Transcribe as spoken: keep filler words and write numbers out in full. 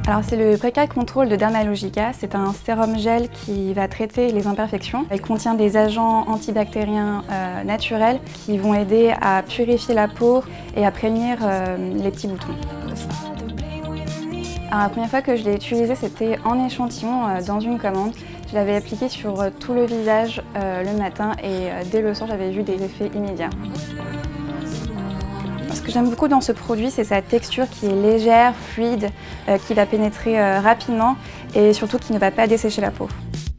Alors c'est le Preca Control de Dermalogica, c'est un sérum gel qui va traiter les imperfections. Il contient des agents antibactériens euh, naturels qui vont aider à purifier la peau et à prévenir euh, les petits boutons. Alors, la première fois que je l'ai utilisé, c'était en échantillon euh, dans une commande. Je l'avais appliqué sur euh, tout le visage euh, le matin et euh, dès le soir, j'avais vu des effets immédiats. Ce que j'aime beaucoup dans ce produit, c'est sa texture qui est légère, fluide, euh, qui va pénétrer euh, rapidement et surtout qui ne va pas dessécher la peau.